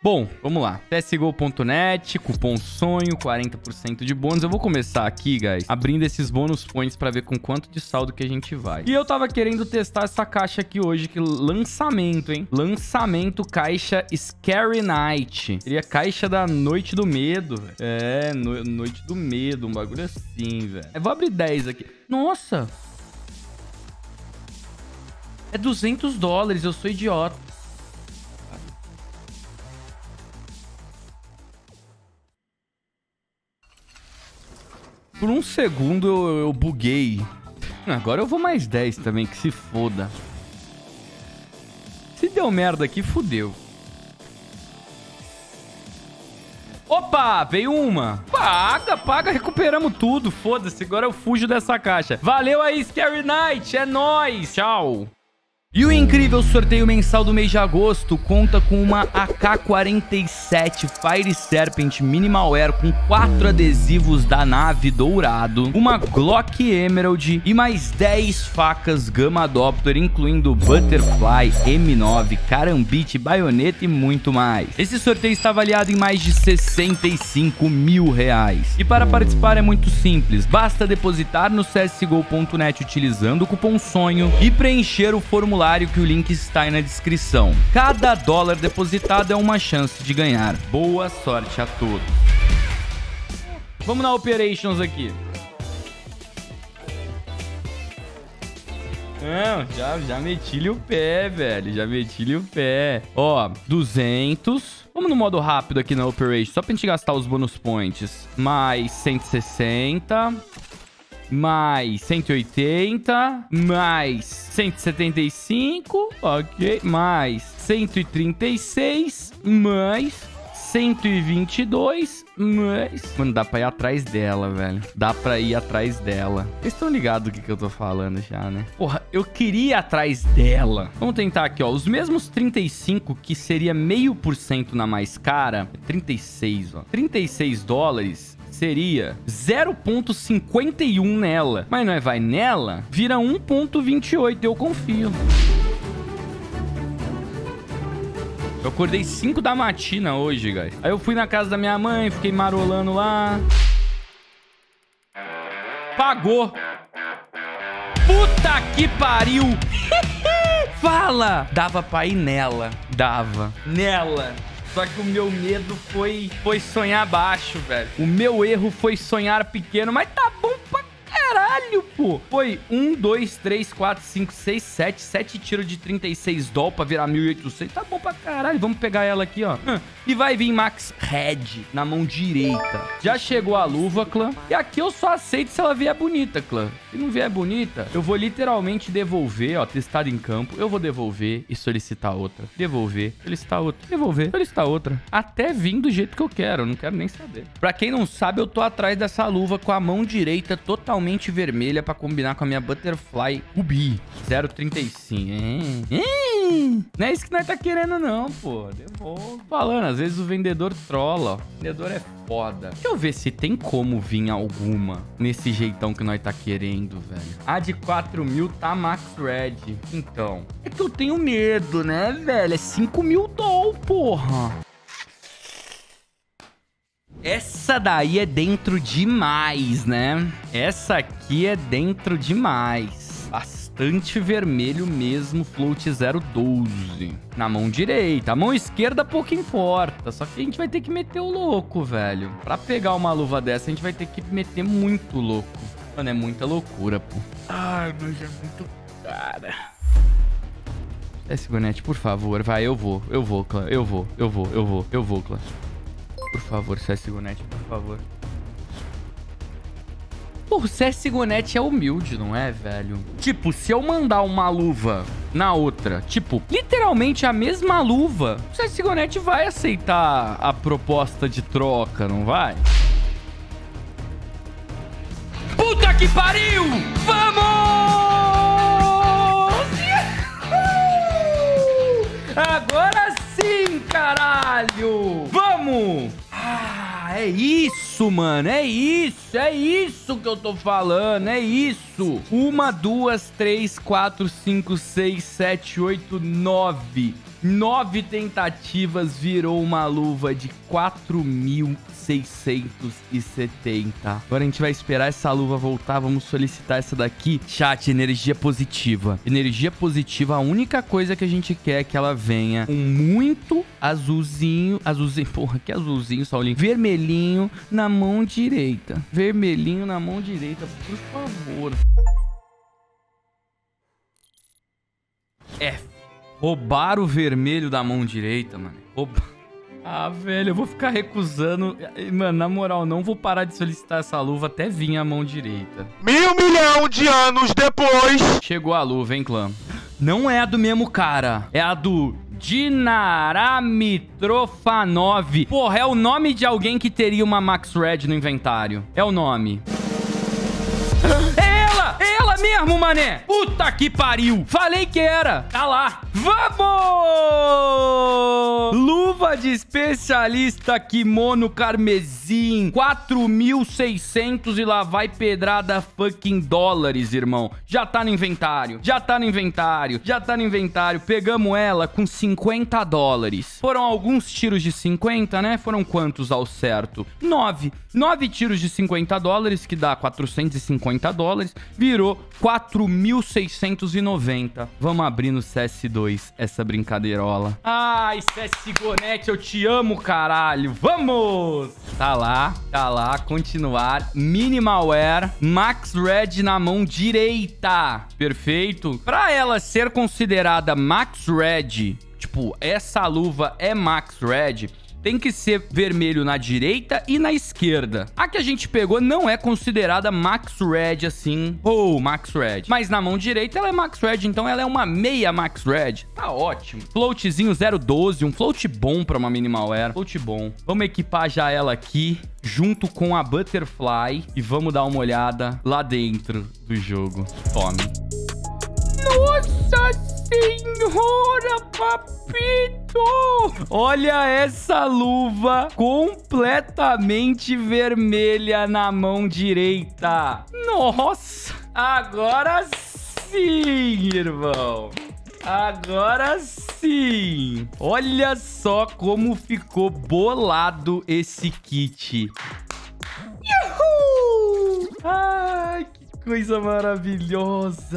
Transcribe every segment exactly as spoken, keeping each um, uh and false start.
Bom, vamos lá. C S G O ponto net, cupom sonho, quarenta por cento de bônus. Eu vou começar aqui, guys, abrindo esses bônus points pra ver com quanto de saldo que a gente vai. E eu tava querendo testar essa caixa aqui hoje, que lançamento, hein? Lançamento caixa Scary Night. Seria caixa da Noite do Medo, velho. É, no, Noite do Medo, um bagulho assim, velho. Eu vou abrir dez aqui. Nossa! É duzentos dólares, eu sou idiota. Por um segundo eu, eu buguei. Agora eu vou mais dez também, que se foda. Se deu merda aqui, fudeu. Opa, veio uma. Paga, paga, recuperamos tudo. Foda-se, agora eu fujo dessa caixa. Valeu aí, Scary Night. É nóis. Tchau. E o incrível sorteio mensal do mês de agosto conta com uma A K quarenta e sete Fire Serpent Minimalware com quatro adesivos da nave dourado, uma Glock Emerald e mais dez facas Gamma Adopter, incluindo Butterfly, M nove, Karambit, baioneta e muito mais. Esse sorteio está avaliado em mais de sessenta e cinco mil reais. E para participar é muito simples, basta depositar no C S G O ponto net utilizando o cupom sonho e preencher o formulário que o link está aí na descrição. Cada dólar depositado é uma chance de ganhar. Boa sorte a todos. Vamos na Operations aqui. Não, já, já meti-lhe o pé, velho. Já meti-lhe o pé. Ó, duzentos. Vamos no modo rápido aqui na Operation, só pra gente gastar os bonus points. Mais cento e sessenta... mais cento e oitenta, mais cento e setenta e cinco, ok, mais cento e trinta e seis, mais cento e vinte e dois, mais... Mano, dá pra ir atrás dela, velho. Dá pra ir atrás dela. Vocês estão ligados do que, que eu tô falando já, né? Porra, eu queria ir atrás dela. Vamos tentar aqui, ó. Os mesmos trinta e cinco, que seria meio por cento na mais cara. trinta e seis, ó. trinta e seis dólares... seria zero ponto cinquenta e um nela. Mas não é vai nela? Vira um ponto vinte e oito. Eu confio. Eu acordei cinco da matina hoje, guys. Aí eu fui na casa da minha mãe, fiquei marolando lá. Pagou. Puta que pariu. Fala. Dava pra ir nela. Dava. Nela. Só que o meu medo foi, foi sonhar baixo, velho. O meu erro foi sonhar pequeno, mas tá bom pra caralho, pô. Foi um, dois, três, quatro, cinco, seis, sete. Sete tiros de trinta e seis doll pra virar mil e oitocentos. Tá bom pra caralho. Vamos pegar ela aqui, ó. E vai vir Max Red na mão direita. Já chegou a luva, clã. E aqui eu só aceito se ela vier bonita, clã. Se não vier bonita, eu vou literalmente devolver, ó. Testado em campo. Eu vou devolver e solicitar outra. Devolver, solicitar outra. Devolver, solicitar outra. Até vir do jeito que eu quero. Eu não quero nem saber. Pra quem não sabe, eu tô atrás dessa luva com a mão direita totalmente vermelha pra combinar com a minha Butterfly Ruby. zero vírgula trinta e cinco. É. É. Não é isso que nós tá querendo, não, pô. Devolvo. Falando, às vezes o vendedor trola, ó. O vendedor é foda. Deixa eu ver se tem como vir alguma nesse jeitão que nós tá querendo, velho. A de quatro mil tá Max Red. Então, é que eu tenho medo, né, velho? É cinco mil doll, porra. Essa daí é dentro demais, né? Essa aqui é dentro demais. Bastante vermelho mesmo, float zero doze. Na mão direita. A mão esquerda pouco importa. Só que a gente vai ter que meter o louco, velho. Pra pegar uma luva dessa, a gente vai ter que meter muito louco. Mano, é muita loucura, pô. Ai, mas é muito cara. C S G O ponto net, por favor. Vai, eu vou. Eu vou, clã. Eu vou. Eu vou. Eu vou. Eu vou, clã. Por favor, C S G O ponto net, por favor. Pô, o C S G O ponto net é humilde, não é, velho? Tipo, se eu mandar uma luva na outra, tipo, literalmente a mesma luva, o C S G O ponto net vai aceitar a proposta de troca, não vai? Puta que pariu! Vamos! Agora sim, caralho! Vamos! Ah, é isso, mano. É isso. É isso que eu tô falando. É isso. Uma, duas, três, quatro, cinco, seis, sete, oito, nove. Nove tentativas virou uma luva de quatro mil seiscentos e setenta. Agora a gente vai esperar essa luva voltar. Vamos solicitar essa daqui. Chat, energia positiva. Energia positiva, a única coisa que a gente quer é que ela venha com muito azulzinho. Azulzinho, porra, que azulzinho, Saulinho. Vermelhinho na mão direita. Vermelhinho na mão direita, por favor. É. Roubar o vermelho da mão direita, mano. Roubar. Ah, velho, eu vou ficar recusando. Mano, na moral, não vou parar de solicitar essa luva até vir a mão direita. Mil milhão de anos depois. Chegou a luva, hein, clã? Não é a do mesmo cara. É a do Dinaramitrofanov. Porra, é o nome de alguém que teria uma Max Red no inventário. É o nome. É ela! É ela mesmo, mané! Puta que pariu! Falei que era! Tá lá! Vamos! Luva de especialista kimono carmesim. quatro mil e seiscentos e lá vai pedrada fucking dólares, irmão. Já tá no inventário. Já tá no inventário. Já tá no inventário. Pegamos ela com cinquenta dólares. Foram alguns tiros de cinquenta, né? Foram quantos ao certo? Nove. Nove tiros de cinquenta dólares, que dá quatrocentos e cinquenta dólares. Virou quatro mil seiscentos e noventa. Vamos abrir no C S dois essa brincadeirola. Ai, C S G O Net, eu te amo, caralho. Vamos! Tá lá, tá lá. Continuar. Minimalware. Max Red na mão direita. Perfeito. Pra ela ser considerada Max Red, tipo, essa luva é Max Red, tem que ser vermelho na direita e na esquerda. A que a gente pegou não é considerada Max Red assim. Oh, Max Red. Mas na mão direita ela é Max Red, então ela é uma meia Max Red. Tá ótimo. Floatzinho zero doze, um float bom pra uma Minimalware. Float bom. Vamos equipar já ela aqui, junto com a Butterfly. E vamos dar uma olhada lá dentro do jogo. Tome. Nossa Senhora, papito! Olha essa luva completamente vermelha na mão direita. Nossa! Agora sim, irmão. Agora sim. Olha só como ficou bolado esse kit. Uhul! Ai, que coisa maravilhosa.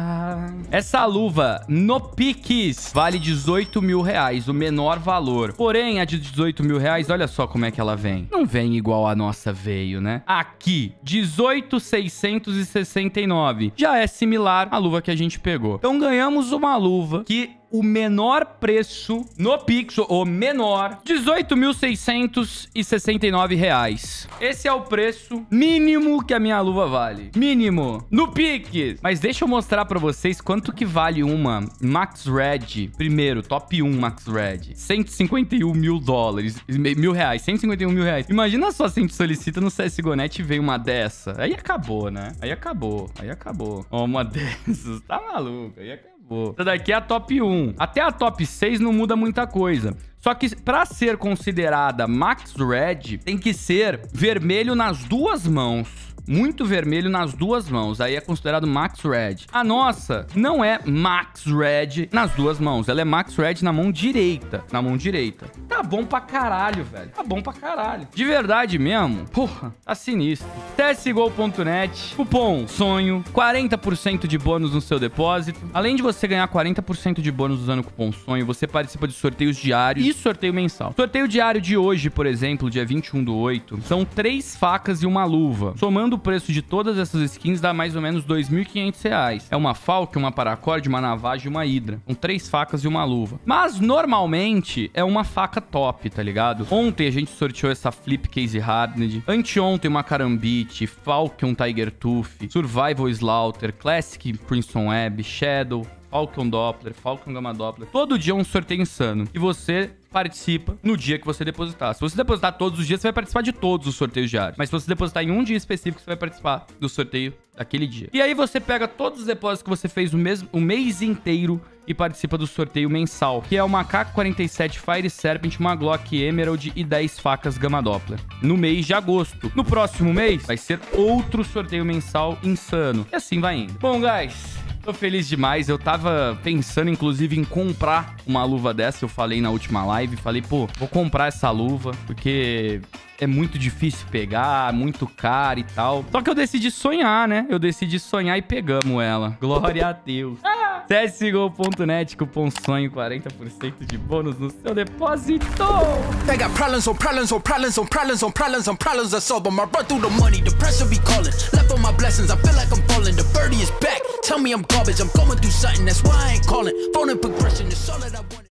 Essa luva no Pix vale dezoito mil reais, o menor valor. Porém, a de dezoito mil reais, olha só como é que ela vem. Não vem igual a nossa veio, né? Aqui, dezoito mil seiscentos e sessenta e nove. Já é similar à luva que a gente pegou. Então ganhamos uma luva que o menor preço no Pix, o menor, dezoito mil seiscentos e sessenta e nove reais. Esse é o preço mínimo que a minha luva vale. Mínimo. No Pix. Mas deixa eu mostrar pra vocês quanto que vale uma Max Red. Primeiro, top um Max Red. cento e cinquenta e um mil dólares. Mil reais. cento e cinquenta e um mil reais. Imagina só se a gente solicita no C S G O Net e vem uma dessa. Aí acabou, né? Aí acabou. Aí acabou. Ó, uma dessas. Tá maluco. Aí acabou. Essa daqui é a top um. Até a top seis não muda muita coisa. Só que pra ser considerada Max Red, tem que ser vermelho nas duas mãos. Muito vermelho nas duas mãos. Aí é considerado Max Red. A nossa não é Max Red nas duas mãos. Ela é Max Red na mão direita. Na mão direita. Tá bom pra caralho, velho. Tá bom pra caralho. De verdade mesmo. Porra, tá sinistro. C S G O ponto net. Cupom sonho. quarenta por cento de bônus no seu depósito. Além de você ganhar quarenta por cento de bônus usando o cupom sonho, você participa de sorteios diários e sorteio mensal. Sorteio diário de hoje, por exemplo, dia vinte e um do oito, são três facas e uma luva. Somando o preço de todas essas skins dá mais ou menos dois mil e quinhentos reais. É uma Falcon, uma Paracord, uma Navage e uma Hydra. São três facas e uma luva. Mas, normalmente, é uma faca top, tá ligado? Ontem a gente sorteou essa Flip Case Hardened. Anteontem uma Karambit, Falcon Tiger Tooth, Survival Slaughter, Classic Crimson Web, Shadow, Falcon Doppler, Falcon Gamma Doppler. Todo dia é um sorteio insano. E você participa no dia que você depositar. Se você depositar todos os dias, você vai participar de todos os sorteios diários. Mas se você depositar em um dia específico, você vai participar do sorteio daquele dia. E aí você pega todos os depósitos que você fez o mês, o mês inteiro e participa do sorteio mensal, que é uma K quarenta e sete Fire Serpent, uma Glock Emerald e dez facas Gamma Doppler. No mês de agosto. No próximo mês, vai ser outro sorteio mensal insano. E assim vai indo. Bom, guys, Tô feliz demais. Eu tava pensando, inclusive, em comprar uma luva dessa. Eu falei na última live. Falei, pô, vou comprar essa luva, porque é muito difícil pegar, muito caro e tal. Só que eu decidi sonhar, né? Eu decidi sonhar e pegamos ela. Glória a Deus. C S G O ponto net, cupom sonho, quarenta por cento de bônus no seu depósito. They got problems on problems on problems on problems on problems on problems I solve them. I run through the money, the pressure be calling. Left on my blessings, I feel like I'm falling. The birdie is back. Tell me I'm garbage, I'm going through something. That's why I ain't calling. Phone and progression is all that I want.